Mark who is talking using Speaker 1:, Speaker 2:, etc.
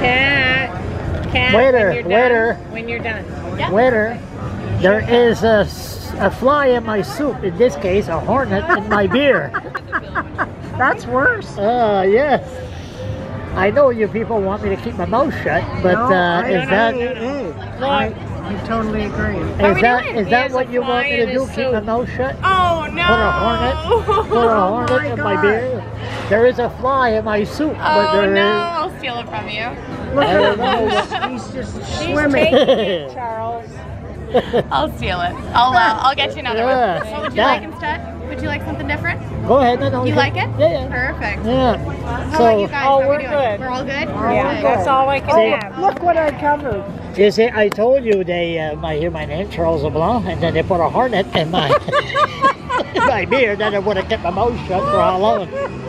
Speaker 1: Cat.
Speaker 2: Waiter.
Speaker 1: When you're done.
Speaker 3: Yep.
Speaker 2: Waiter, there is a fly in my soup. In this case, a hornet in my beer.
Speaker 4: That's worse.
Speaker 2: Yes. I know you people want me to keep my mouth shut, but is that
Speaker 4: I totally agree.
Speaker 2: is that what you want me to do? Keep my mouth shut?
Speaker 3: Oh no!
Speaker 2: Put a hornet in my beer. There is a fly in my soup, but
Speaker 3: Oh
Speaker 2: there
Speaker 3: no!
Speaker 2: is.
Speaker 3: I'll steal it from you.
Speaker 4: Look at him. He's just swimming.
Speaker 1: Charles.
Speaker 3: I'll steal it. I'll get you another
Speaker 2: Yeah.
Speaker 3: one. What would you like instead? Would you like something different?
Speaker 2: Go ahead. No,
Speaker 3: You like it?
Speaker 2: Yeah.
Speaker 3: Perfect.
Speaker 2: Yeah.
Speaker 3: How about you guys? How
Speaker 1: we're
Speaker 3: we doing?
Speaker 1: good.
Speaker 3: We're all good?
Speaker 1: Yeah, that's all I can have.
Speaker 4: Look what I covered.
Speaker 2: You see, I told you they hear my name, Charles LeBlanc, and then they put a hornet in my in my beer. Then I would have kept my mouth shut for how long?